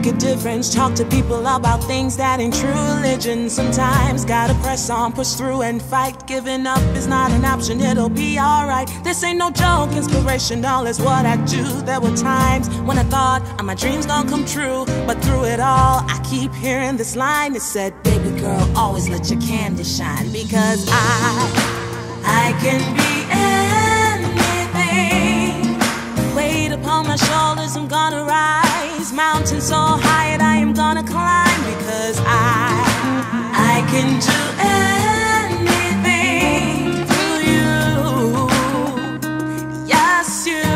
make a difference. Talk to people about things that ain't true religion. Sometimes gotta press on, push through and fight. Giving up is not an option, it'll be alright. This ain't no joke, inspirational is what I do. There were times when I thought my dreams gonna come true, but through it all I keep hearing this line that said, baby girl, always let your candy shine. Because I can be anything. Weight upon my shoulders, I'm gonna rise. Mountain so high that I am gonna climb. Because I can do anything through you. Yes, you.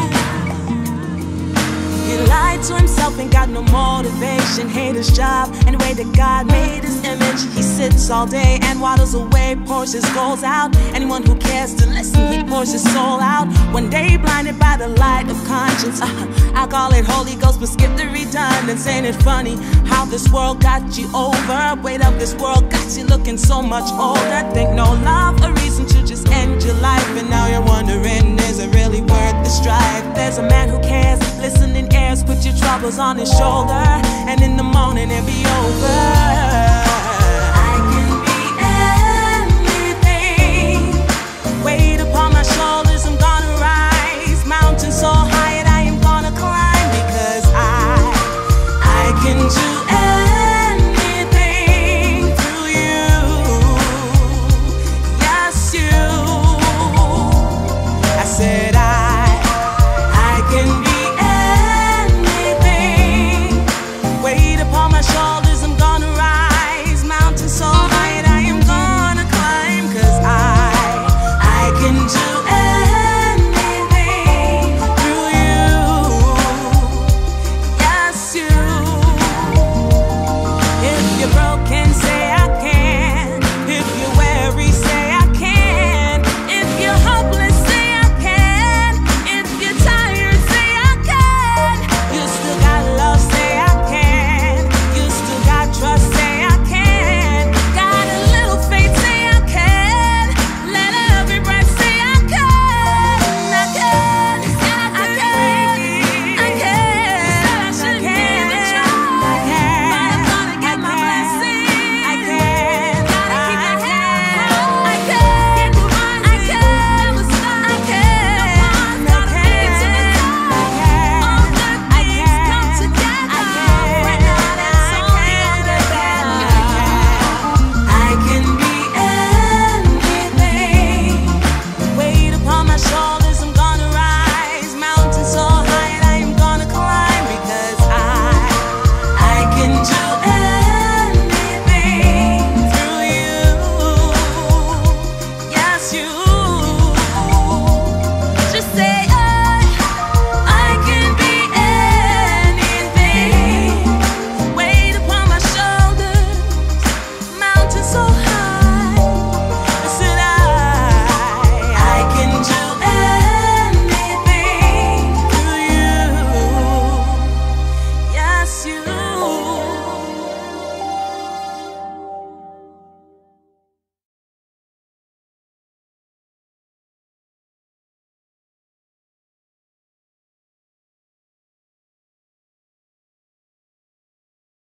He lied to himself and got no motivation. Hate his job and the way that God made his image. He sits all day and waddles away, pours his goals out. Anyone who cares to listen, he pours his soul out. One day blinded by the light of conscience, I call it Holy Ghost, but skip the redundance. Ain't it funny how this world got you over? Weight of this world got you looking so much older. Think no love a reason to just end your life, and now you're wondering, is it really worth the strife? There's a man who cares, listening ears, put your troubles on his shoulder, and in the morning it'll be over. Weight upon my shoulders, I'm gonna rise. Mountain so high that I am gonna climb. Because I can do anything through you. Yes, you. I said I can be anything. Weight upon my shoulders, I'm gonna rise. Mountain so high that I am gonna climb. Because I can do anything through you. Yes, you. If you're broken, say